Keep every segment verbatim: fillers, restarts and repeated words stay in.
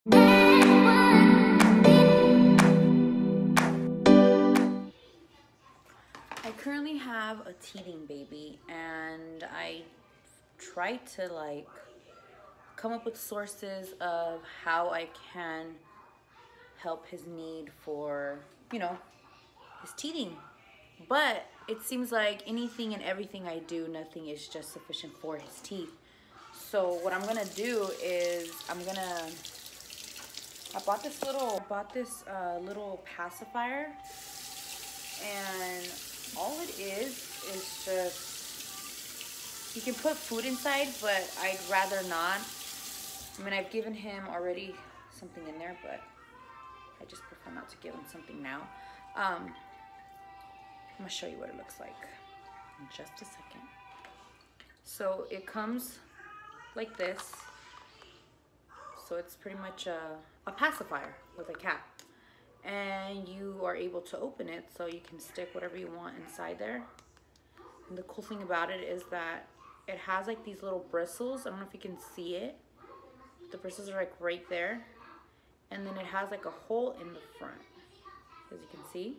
I currently have a teething baby, and I try to like come up with sources of how I can help his need for, you know, his teething. But it seems like anything and everything I do, nothing is just sufficient for his teeth. So what I'm gonna do is I'm gonna, I bought this little, I bought this uh, little pacifier, and all it is is just, you can put food inside, but I'd rather not. I mean, I've given him already something in there, but I just prefer not to give him something now. Um, I'm gonna show you what it looks like in just a second. So it comes like this. So it's pretty much a, a pacifier with a cap. And you are able to open it so you can stick whatever you want inside there. And the cool thing about it is that it has like these little bristles. I don't know if you can see it. The bristles are like right there. And then it has like a hole in the front, as you can see.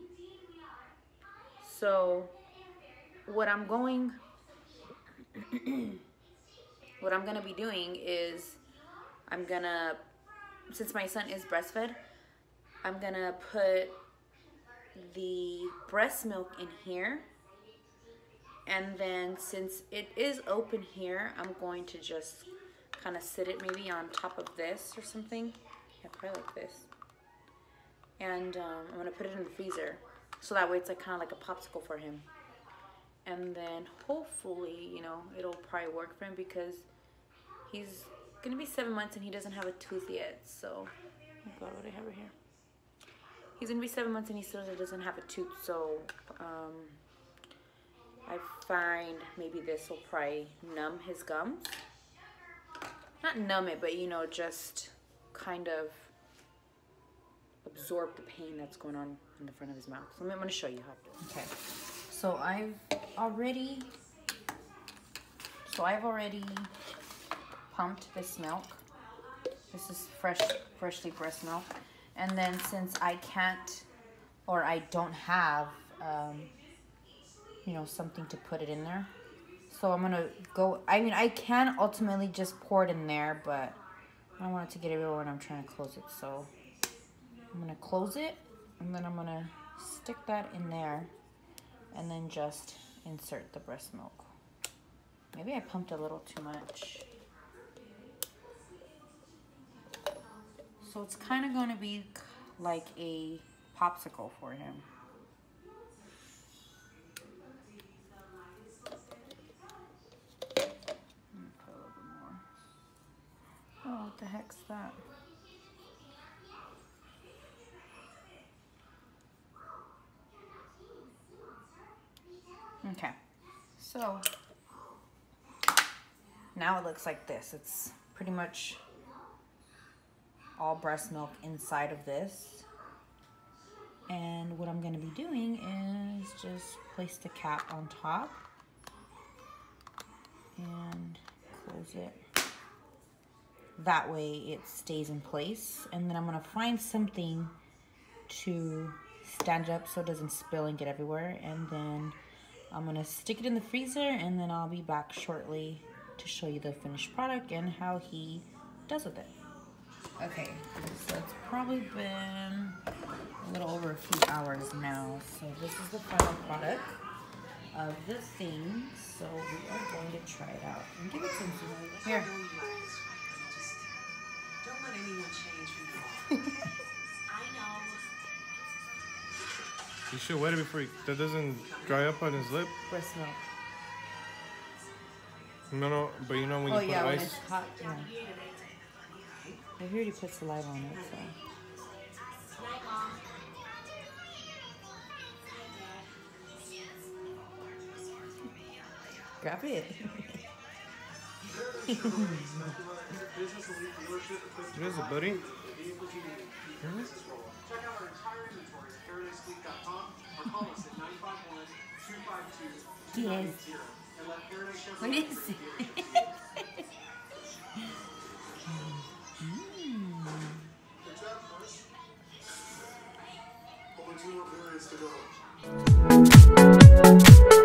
So what I'm going, what I'm gonna be doing is I'm gonna, since my son is breastfed, I'm gonna put the breast milk in here. And then since it is open here, I'm going to just kind of sit it maybe on top of this or something. Yeah, probably like this. And um, I'm gonna put it in the freezer. So that way it's like kind of like a popsicle for him. And then hopefully, you know, it'll probably work for him because he's gonna be seven months and he doesn't have a tooth yet. So, oh God, what do I have right here? He's gonna be seven months and he still doesn't have a tooth. So, um, I find maybe this will probably numb his gums. Not numb it, but you know, just kind of absorb the pain that's going on in the front of his mouth. So I'm gonna show you how to do it. Okay. So I've already, so I've already pumped this milk. This is fresh, freshly breast milk. And then since I can't, or I don't have, um, you know, something to put it in there. So I'm gonna go, I mean, I can ultimately just pour it in there, but I don't want it to get everywhere when I'm trying to close it. So I'm gonna close it, and then I'm gonna stick that in there, and then just insert the breast milk. Maybe I pumped a little too much. So it's kind of going to be like a popsicle for him. Put a little bit more. Oh, what the heck's that? Okay, so now it looks like this. It's pretty much all breast milk inside of this. And what I'm gonna be doing is just place the cap on top and close it. That way it stays in place. And then I'm gonna find something to stand it up so it doesn't spill and get everywhere. And then I'm gonna stick it in the freezer, and then I'll be back shortly to show you the finished product and how he does with it. Okay, so it's probably been a little over a few hours now. So this is the final product of the thing. So we are going to try it out and give it some here. Don't let anyone change you. You should wet it before you, that doesn't dry up on his lip. Breast milk. No, no, but you know when Oh you yeah, put when ice. it's hot, yeah. I heard he put saliva on it, so. Grab it. What is it, buddy? Hmm? Check out our entire inventory at paradise sleep dot com or call us at nine five one, two five two, two nine eight zero and let Paradise Chef What is it? two more periods to go.